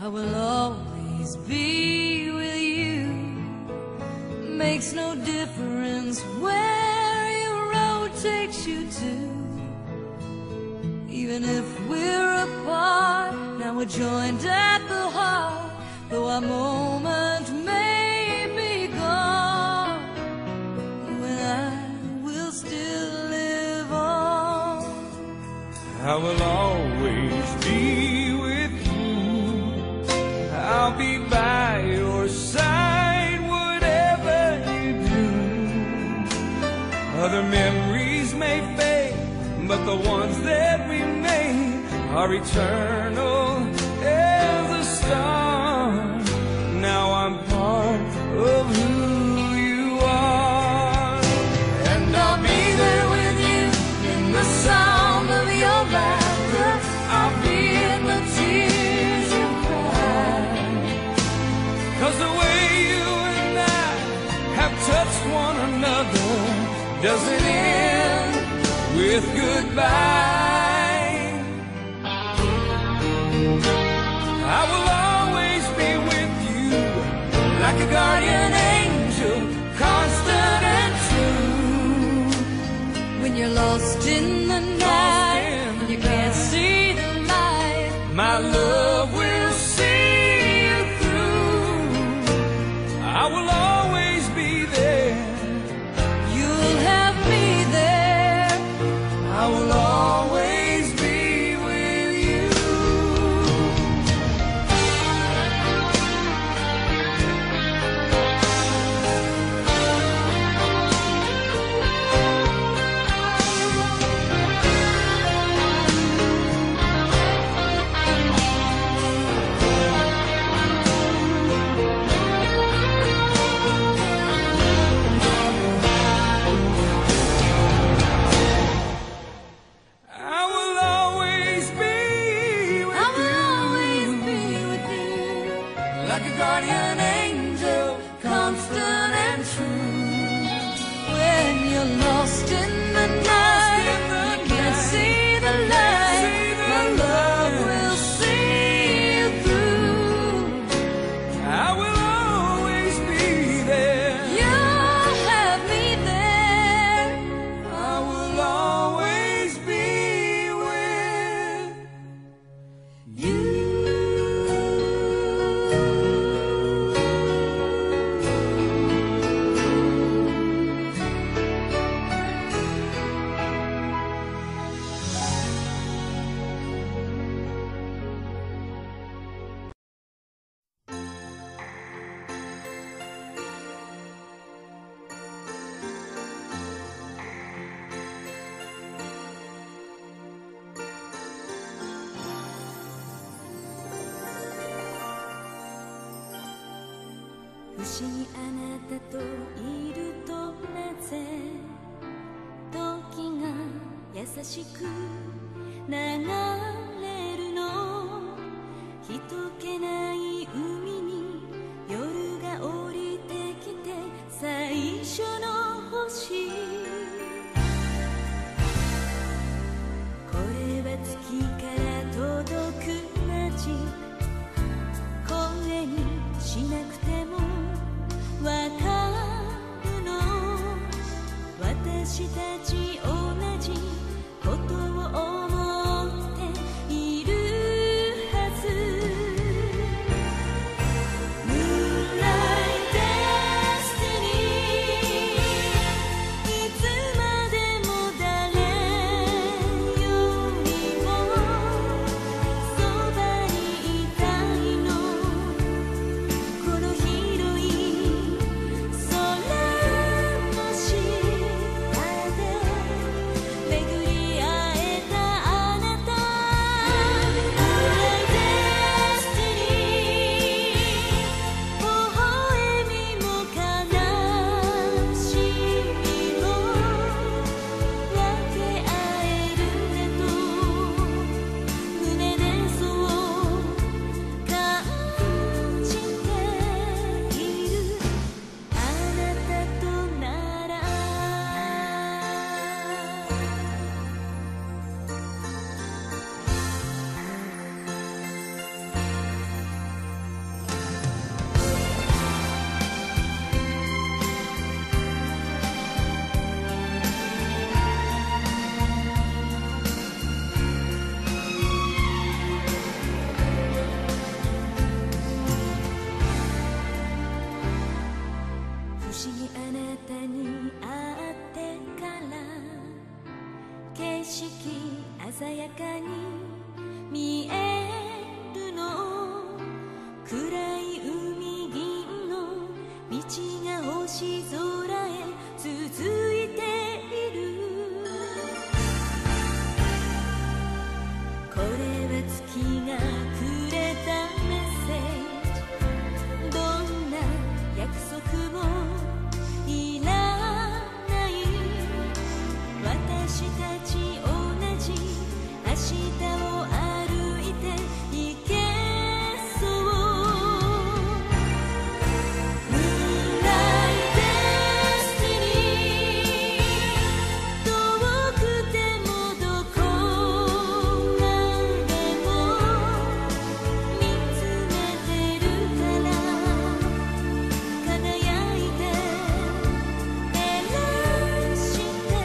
I will always be with you. Makes no difference where your road takes you to. Even if we're apart, now we're joined at the heart. Though our moment may be gone, you and I will still live on. I will always be with you. I'll be by your side, whatever you do. Other memories may fade, but the ones that remain are eternal as the stars. Now I'm part of who you are, and I'll be there with you in the sound of your laughter. I'll be in the tears you cry, 'cause the way you and I have touched one another doesn't end with goodbye. I will always be with you, like a guardian angel, constant and true. When you're lost in the night, and you can't see the light, my love will see you through. I will always be there. you'll have me there. I will always be with you. I will always be with I will always be with you, like a guardian angel, constant and true. when you're lost in the night, you can't see the light, my love will see you through. I will always be there. You'll have me there. I will always be with You. 不思議あなたといるとなぜ時が優しく流れるの。人気ない海に夜が降りてきて最初の星。これは月から届く街。声にしなくてもわかるの。私たち同じことを思ってかに見えるの、暗い海銀の道が星空へ続いている。これは月がくれたメッセージ、どんな約束もいらない、私たち同じ明日を歩いていけそう。Moonlight Destiny、 遠くてもどこまでも見つめてるから、輝いて照らしていて、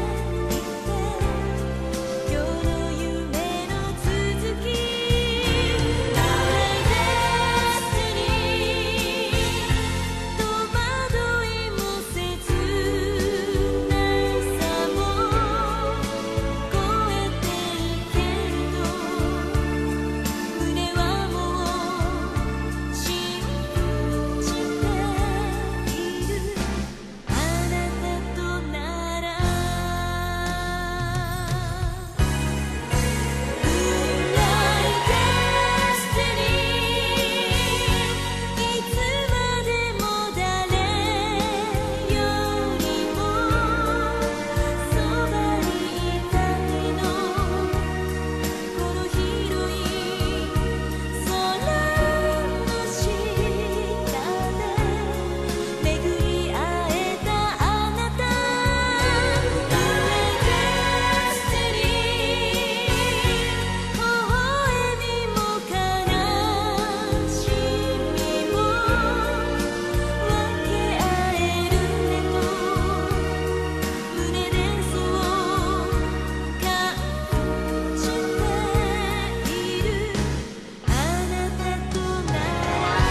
今日の夢の続き。Moonlight Destiny、 戸惑いも切ないさも越えていけると、胸はもう信じている。あなたとなら Moonlight Destiny、 いつまでも誰よりもそばにいたいの、この広い空の下で巡り会えたあなた。Moonlight Destiny、 微笑みも悲しみも分け合えるねと、胸でそう感じている。あなたとなら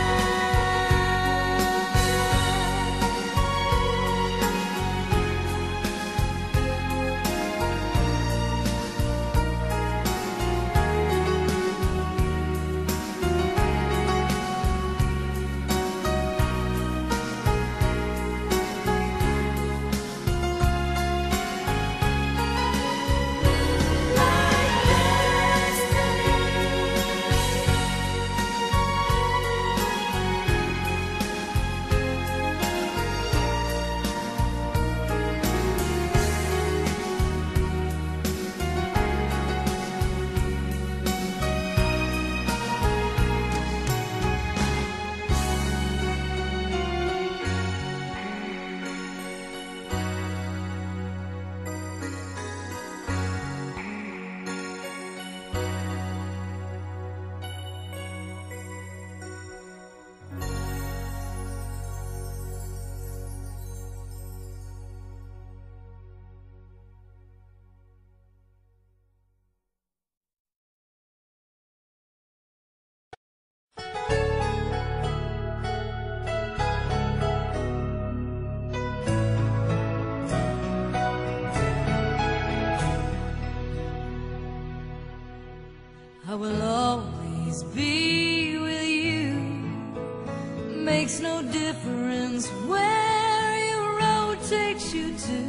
I will always be with you. Makes no difference where your road takes you to.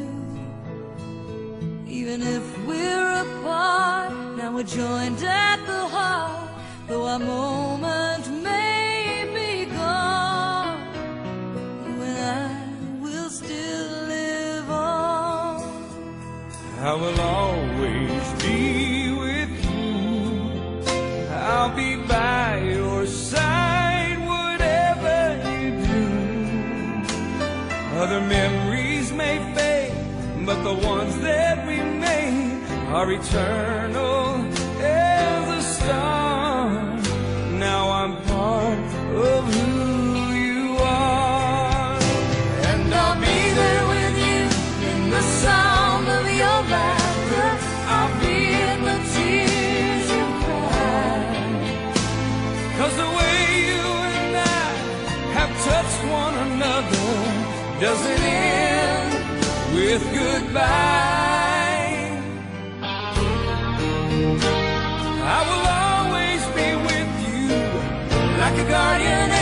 Even if we're apart, now we're joined at the heart. Though our moment may be gone, you and I will still live on. I will always be with you. I'll be by your side, whatever you do. Other memories may fade, but the ones that remain are eternal as a star. Now I'm part of who you are, and I'll be there with you in the sound of your laughter. I'll be in the tears you cry, 'cause the way you and I have touched one another doesn't end with goodbye. guardian